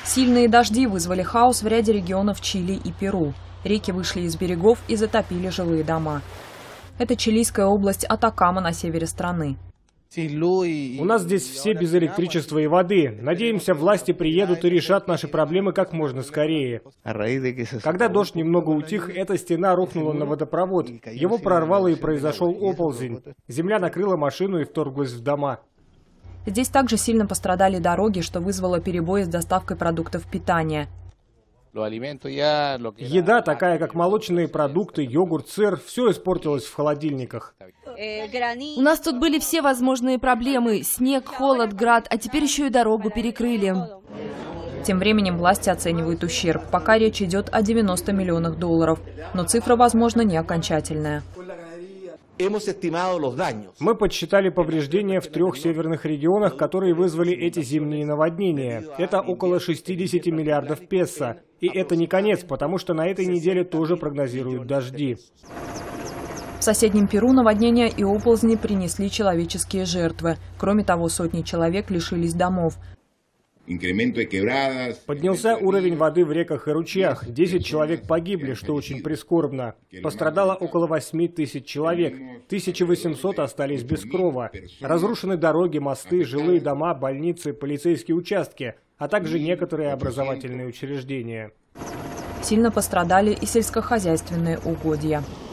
Сильные дожди вызвали хаос в ряде регионов Чили и Перу. Реки вышли из берегов и затопили жилые дома. Это чилийская область Атакама на севере страны. У нас здесь все без электричества и воды. Надеемся, власти приедут и решат наши проблемы как можно скорее. Когда дождь немного утих, эта стена рухнула на водопровод. Его прорвало и произошел оползень. Земля накрыла машину и вторглась в дома. Здесь также сильно пострадали дороги, что вызвало перебои с доставкой продуктов питания. Еда, такая как молочные продукты, йогурт, сыр, все испортилось в холодильниках. У нас тут были все возможные проблемы. Снег, холод, град, а теперь еще и дорогу перекрыли. Тем временем власти оценивают ущерб. Пока речь идет о 90 миллионах долларов. Но цифра, возможно, не окончательная. Мы подсчитали повреждения в 3 северных регионах, которые вызвали эти зимние наводнения. Это около 60 миллиардов песо. И это не конец, потому что на этой неделе тоже прогнозируют дожди. В соседнем Перу наводнения и оползни принесли человеческие жертвы. Кроме того, сотни человек лишились домов. Поднялся уровень воды в реках и ручьях. 10 человек погибли, что очень прискорбно. Пострадало около 8 тысяч человек. 1800 остались без крова. Разрушены дороги, мосты, жилые дома, больницы, полицейские участки, а также некоторые образовательные учреждения. Сильно пострадали и сельскохозяйственные угодья.